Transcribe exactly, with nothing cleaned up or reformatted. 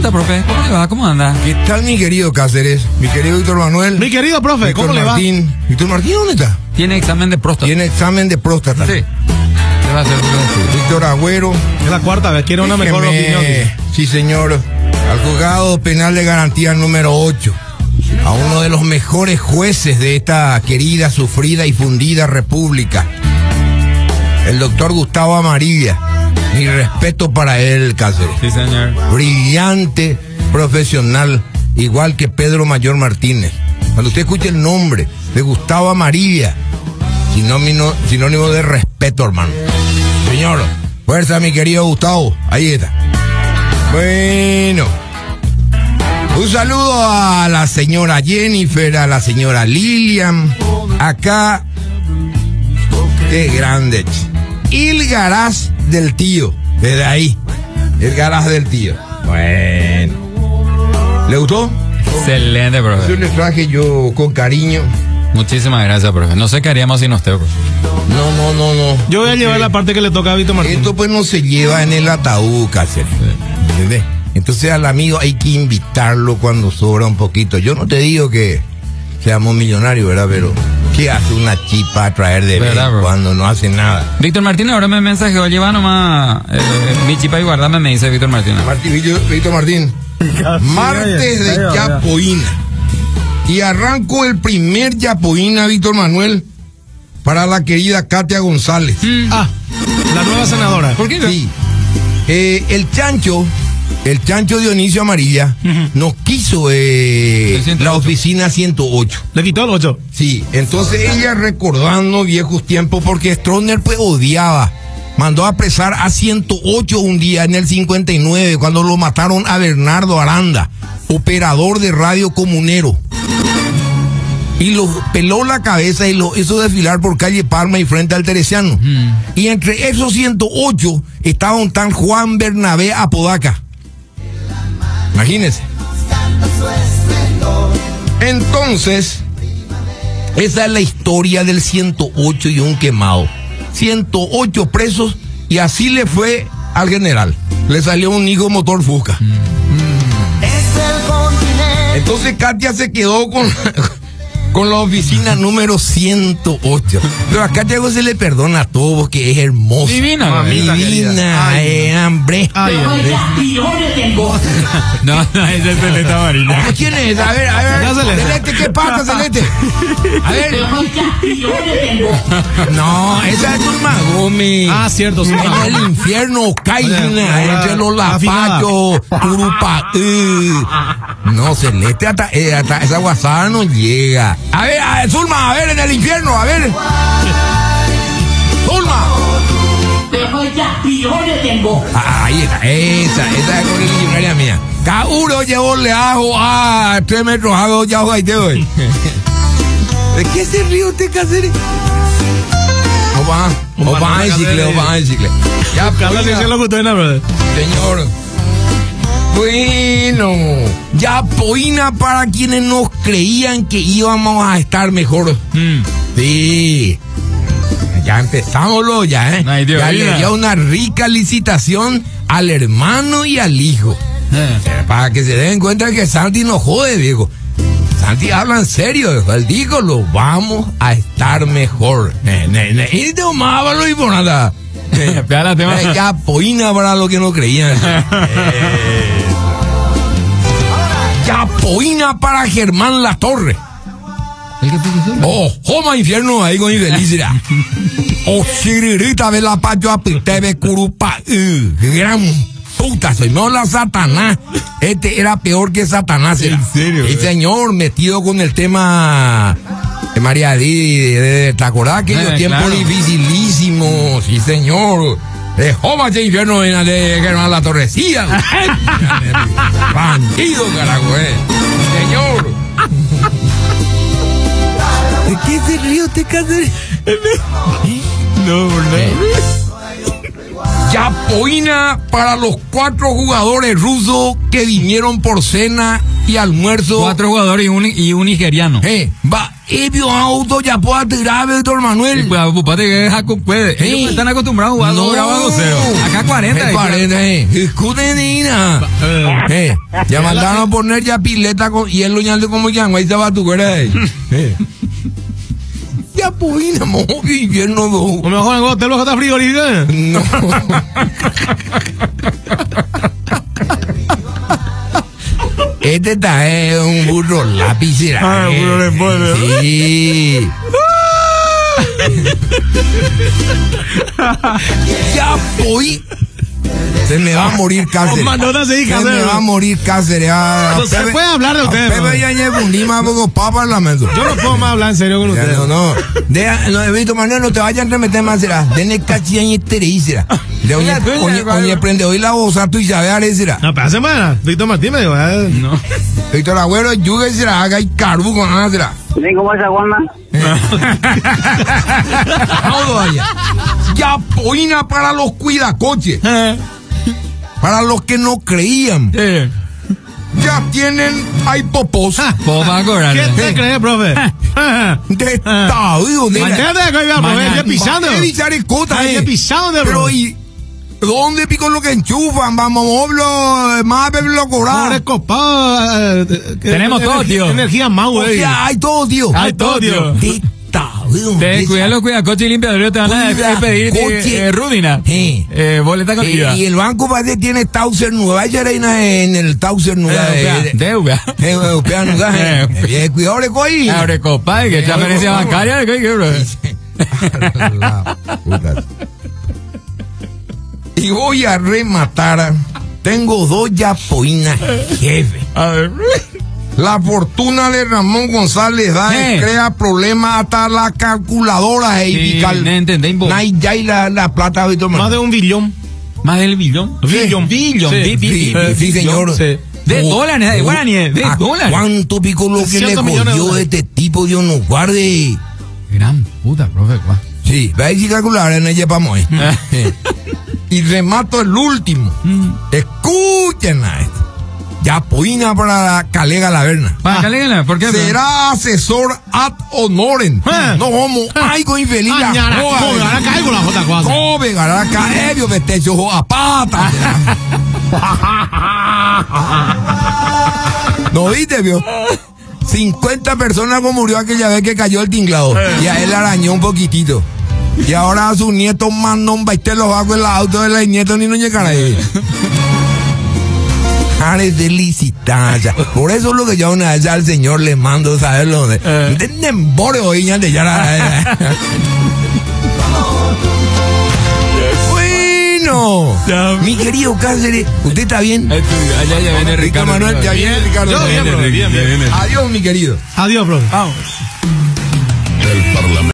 está, profe? ¿Cómo le va? ¿Cómo anda? ¿Qué tal, mi querido Cáceres? Mi querido Víctor Manuel. Mi querido profe, Víctor ¿cómo Martín. le va? ¿Víctor Martín dónde está? Tiene examen de próstata. Tiene examen de próstata. Sí. ¿Qué va a hacer? Víctor Agüero. Es la cuarta vez, quiere una mejor Déjeme- opinión. Sí, señor. Al juzgado penal de garantía número ocho. A uno de los mejores jueces de esta querida, sufrida y fundida república. El doctor Gustavo Amarilla. Mi respeto para él, Cáceres. Sí, señor. Brillante profesional, igual que Pedro Mayor Martínez. Cuando usted escuche el nombre de Gustavo Amarilla, sinónimo, sinónimo de respeto, hermano. Señor, fuerza, mi querido Gustavo. Ahí está. Bueno, un saludo a la señora Jennifer, a la señora Lilian. Acá, qué grande. El garage del tío, desde ahí. El garage del tío. Bueno. ¿Le gustó? Excelente, Yo profe. le traje yo con cariño. Muchísimas gracias, profe. No sé qué haríamos sin usted, profe. No, no, no, no. Yo voy a llevar la parte que le toca a Víctor Martín. Esto pues no se lleva en el ataúd, Cáceres. ¿Entendés? Entonces al amigo hay que invitarlo cuando sobra un poquito. Yo no te digo que seamos millonarios, ¿verdad? Pero ¿qué hace una chipa a traer de vez ¿Verdad, bro? cuando no hace nada? Víctor Martín ahora me mensajeó, lleva nomás eh, mi chipa y guardame, me dice Víctor Martín. Martín, Víctor Martín. Martes de Yapoína. Y arranco el primer Yapoína, Víctor Manuel, para la querida Katia González. Mm. Ah, la nueva senadora. ¿Por qué? Sí. Eh, el chancho, el chancho Dionisio Amarilla, Ujú. nos quiso eh, El ciento la ocho. oficina ciento ocho. Le quitó el ocho. Sí, entonces ella recordando viejos tiempos, porque Stroessner pues odiaba. Mandó a apresar a ciento ocho un día en el cincuenta y nueve, cuando lo mataron a Bernardo Aranda, operador de radio comunero. Y lo peló la cabeza y lo hizo desfilar por calle Palma y frente al Teresiano. Mm. Y entre esos ciento ocho estaba un tal Juan Bernabé Apodaca. Imagínense. Entonces, esa es la historia del ciento ocho y un quemado. ciento ocho presos y así le fue al general. Le salió un hijo motor Fusca. Entonces Katia se quedó con, con la oficina número ciento ocho. Pero a Katia se le perdona todo porque es hermosa. Divina, Mamita Divina, querida. Ay, eh, hombre. Ay, hombre. No, no, esa es Celeste Marina. ¿Quién es? A ver, a ver. Ya, Celeste. Celeste, ¿qué pasa, Celeste? A ver. No, esa es Turma Gómez. Ah, cierto, sí. En el infierno, Caína, Oye, entre los afinada. lapachos, Turupa. eh. No, Celeste, hasta, eh, hasta esa guasada no llega. A ver, a ver, Zulma, a ver, en el infierno, a ver. Zulma. Ah, ahí está, esa, esa es con la millonaria mía. Cada uno llevó leajo a tres metros, hago ya ahí te doy. ¿De qué se ríe usted, Cáceres? O va, o va en cicle, o va en cicle. Ya, Carla pues, dice lo que usted no, brother. señor. Bueno, ya poina para quienes nos creían que íbamos a estar mejor. Mm. Sí. Ya empezamos lo ya, ¿eh? Ay, Dios ya mío. le dio una rica licitación al hermano y al hijo. Eh. Para que se den cuenta que Santi no jode, viejo. Santi habla en serio, viejo. Él dijo, lo vamos a estar mejor. Ne, ne, ne. Y te amábalo y por nada. Espera, tema. Eh, ya poina para los que no creían. Eh. Ya poina para Germán Latorre. ¿El que puso? Oh, joma infierno ahí con infelicidad. Oh, chiririta de la pacho apitebe curupa. Uh, gran puta, soy no la Satanás. Este era peor que Satanás. Era. ¿En serio? El señor metido con el tema de María Didi. De, de, ¿Te acordás aquellos Eh, tiempos claro. dificilísimos? Sí, señor. De joma ese infierno en la de Germán La Torrecilla. Bandido, carajo, eh. Señor. ¿De qué se ríe usted, Cáceres? No, no. Yapoína para los cuatro jugadores rusos que vinieron por cena y almuerzo. Cuatro jugadores y un, y un nigeriano. Eh, va, Y vio auto ya puede tirar, Víctor Manuel. Y pues, apúpate que Jaco puede. Sí. Ellos están acostumbrados a jugar No. dos grados a cero. Acá cuarenta. Es cuarenta, eh. Escuden, Nina. Eh, Eh, ya mandaron a poner ya pileta con hielo ñando como que ahí estaba tu cara ahí. Eh. Ya pues, no, que invierno no. O mejor en el hotel bajo está frigorífico. ¿eh? No. Este está es un burro lápiz. ¿Será? Ah, un burro de polvo. Sí. Ya voy. Se me va a morir Cáceres. Hombre, no te Se digas, me Cáceres. va a morir Cáceres. Ah, No se Pepe- puede hablar de a ustedes, Pepe bro. ya fundí más poco para parlamento. Yo no puedo más hablar en serio con Ya, ustedes. no, no. Deja, no, Víctor Manuel, no te vayas a entremeter más, será. Dene cachilla y estere, será. De oye, oye, oye, prende hoy la voz a tu y sabe a será. No, pero hace semana. Víctor Martín me dijo. eh, No. Víctor Agüero, yuga y será, haga y carbu con nada, será. ¿Cómo es Juanma? Todo allá. Ya poina para los cuidacoches. eh, Para los que no creían. Eh, Ya tienen, hay popos. vos vas a cobrar. ¿Qué te crees, profe? De estadio, de Mañana que oiga, profe, Mañana- ya pisando. ¿Qué bicharicota, Ay, eh? ya pisando, Pero bro. y ¿dónde pico lo que enchufan? Vamos, oblo, más lo Pobre cobrar. copado. eh, eh, Tenemos eh, todo, energía- tío. Energía más, O güey. sea, hay todo, tío. Hay todo, tío. De estadio. Te de- cuida los cuidacoches y limpiadores, te van a Cuida pedir coche. eh, Rudina. Sí. Eh, boleta con Eh, I V A. y el banco parece que tiene Tauser nueva. Ella reina en el Tauser nueva. Eh, eh, Deuda. eh, europea nueva. Eh. Eh, bien, cuidado, le coí. Abre copa, que transferencia bancaria, ¿qué, qué, bro? La puta. Y voy a rematar. a- Tengo dos yapoinas, jefe. A ver. La fortuna de Ramón González da Eh. crea problemas hasta la calculadora Sí, eivical. no entendéis vos. Nay, ya y la, la plata, Víctor Más de Manuel. un billón. Más del billón. Billón. Billón. Sí. bi- bi- Sí, bi- sí, señor. Sí. De Oh, dólares, de oh, guaraníes, de ¿a dólares. ¿Cuánto pico lo que le trescientos millones de cogió dólares. este tipo? Dios nos guarde. Gran puta, profe. guau. Sí, ve ahí si calcular en ella para mover. Y remato el último. Escuchen a esto. Yapoina para la Calega Laverna. Va, calégala, ¿por qué? Será asesor ad honorem. Eh. No, homo, algo infeliz. la Añara, joda, joder, ahora caigo la jota cosa. Come, garaca, ebio, vestecho, a pata. ¿No viste, vio? cincuenta personas como murió aquella vez que cayó el tinglado. Y a él arañó un poquitito. Y ahora a su nieto mandón baiste los bajos en el auto de la nieto ni no llegará ahí. Ares de licitancia. Por eso es lo que yo una vez al señor le mando, ¿sabes lo de? Eh. De nembore hoy ya de ya. Bueno, Ya. mi querido Cáceres, ¿usted está bien? Ahí tú, Allá ya viene Víctor Ricardo. Manuel, ya viene Ricardo. Yo bien, bro, bien, bien. Adiós, mi querido. Adiós, profe. Vamos. El Parlamento.